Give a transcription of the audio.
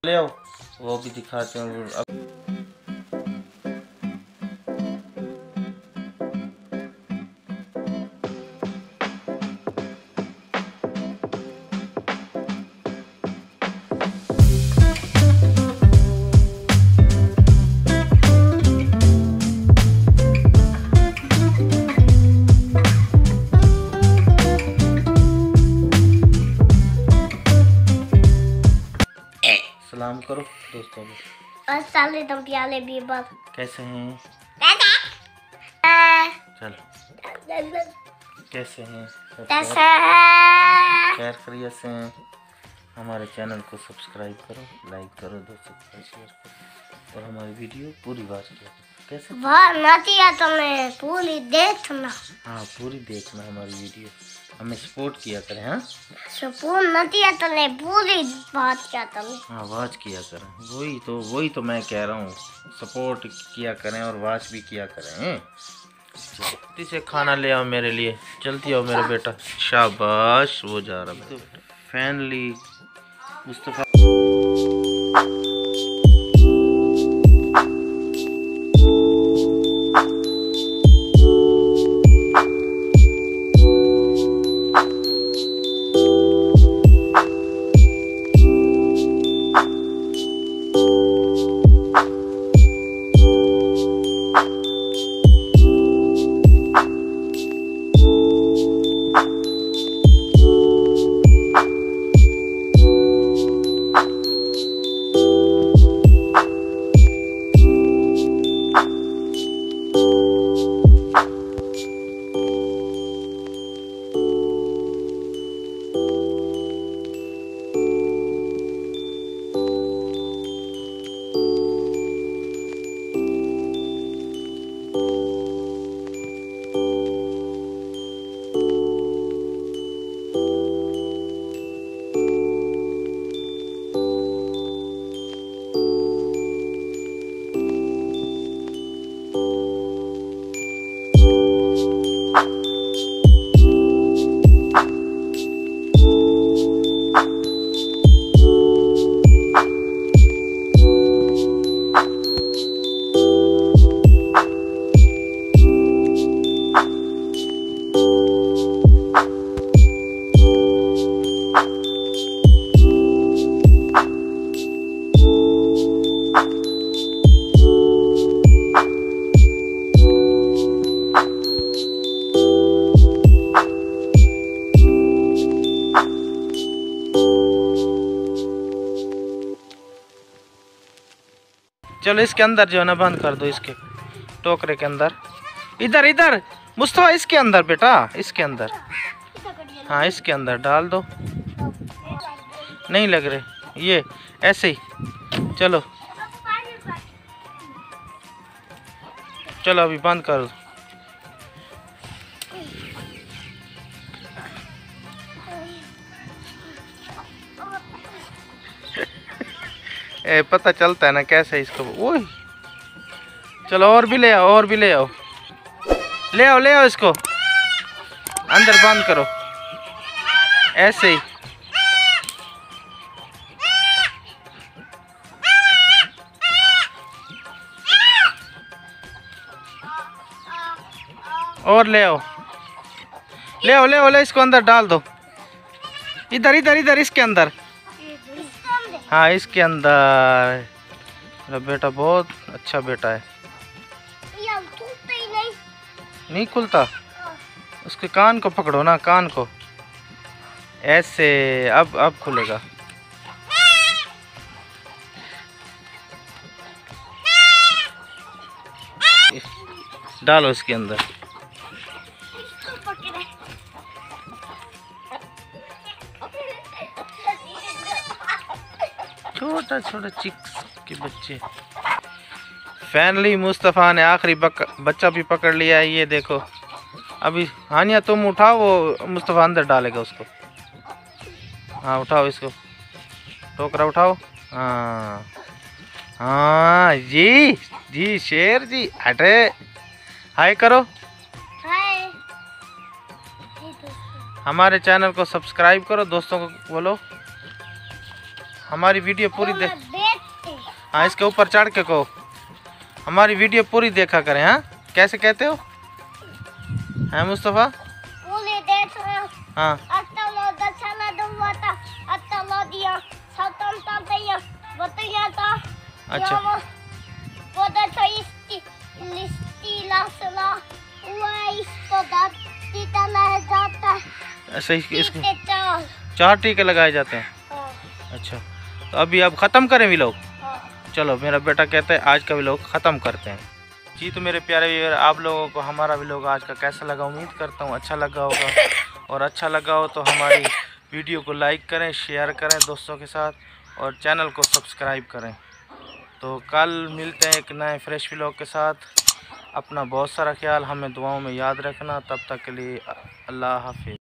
ले आओ, वो भी दिखाते हैं। अब सलाम करो दोस्तों को। कैसे हैं? चलो, कैसे हैं? खैर खैरियत से हैं? हमारे चैनल को सब्सक्राइब करो, लाइक करो, दोस्तों को शेयर करो और हमारी वीडियो पूरी वॉच करो। कैसे पूरी देखना? हाँ, पूरी देखना हमारी वीडियो, हमें सपोर्ट किया करें। हाँ, सपोर्ट नहीं आता नहीं, पूरी बात क्या तुम? हाँ, वॉच किया करें। वही तो मैं कह रहा हूँ, सपोर्ट किया करें और वॉच भी किया करें। जल्दी से खाना ले आओ मेरे लिए, जल्दी आओ मेरा बेटा। शाबाश, वो जा रहा है। फैनली मुस्तफा। चलो, इसके अंदर जो है ना बंद कर दो, इसके टोकरे के अंदर। इधर इधर मुस्तफा, इसके अंदर बेटा, इसके अंदर। हाँ, इसके अंदर डाल दो। नहीं लग रहे ये, ऐसे ही। चलो चलो, अभी बंद कर दो। पता चलता है ना कैसे इसको। ओह, चलो और भी ले आओ, और भी ले आओ, ले आओ, ले आओ, इसको अंदर बंद करो, ऐसे ही। और ले आओ, ले आओ, ले आओ, ले इसको अंदर डाल दो। इधर इधर इधर, इसके अंदर। हाँ, इसके अंदर। मेरा बेटा बहुत अच्छा बेटा है। नहीं खुलता, उसके कान को पकड़ो ना, कान को ऐसे। अब खुलेगा। डालो इसके अंदर। छोटा छोटा चिक्स के बच्चे। फाइनली मुस्तफ़ा ने आखिरी बच्चा भी पकड़ लिया है। ये देखो, अभी हानिया तुम उठाओ, वो मुस्तफ़ा अंदर डालेगा उसको। हाँ, उठाओ इसको, टोकरा उठाओ। हाँ हाँ जी जी, शेर जी, हटे, हाय करो। हाय। हमारे चैनल को सब्सक्राइब करो, दोस्तों को बोलो हमारी वीडियो पूरी देख। हाँ, इसके ऊपर चढ़ के कहो, हमारी वीडियो पूरी देखा करें। हाँ, कैसे कहते हो हैं मुस्तफ़ा? पूरी देख रहे हो। हाँ, अच्छा, ऐसे ही इसके 4 टीके लगाए जाते हैं। अच्छा, तो अभी अब ख़त्म करें व्लॉग? चलो, मेरा बेटा कहता है आज का व्लॉग ख़त्म करते हैं। जी, तो मेरे प्यारे व्यूअर, आप लोगों को हमारा व्लॉग आज का कैसा लगा? उम्मीद करता हूँ अच्छा लगा होगा, और अच्छा लगा हो तो हमारी वीडियो को लाइक करें, शेयर करें दोस्तों के साथ, और चैनल को सब्सक्राइब करें। तो कल मिलते हैं एक नए फ्रेश व्लॉग के साथ। अपना बहुत सारा ख्याल, हमें दुआओं में याद रखना। तब तक के लिए अल्लाह हाफिज़।